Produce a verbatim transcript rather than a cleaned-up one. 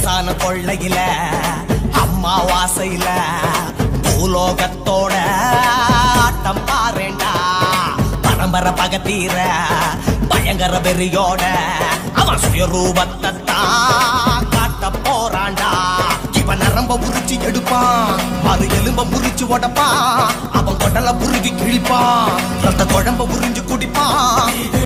லேசான கொள்ளையில அம்மா வாசையில பூலோகத்தோட ஆட்டம் பாருண்டா பரம்பரை பகத்தீர பயங்கர வெறியோட அவன் சுயரூபத்தை தான் காட்ட போறான்டா இவன் நரம்ப புரிச்சு எடுப்பான் மறு எலும்ப புரிச்சு உடப்பான் அவன் கொடல புரிஞ்சு கிழிப்பான் ரத்த குழம்ப புரிஞ்சு குடிப்பான்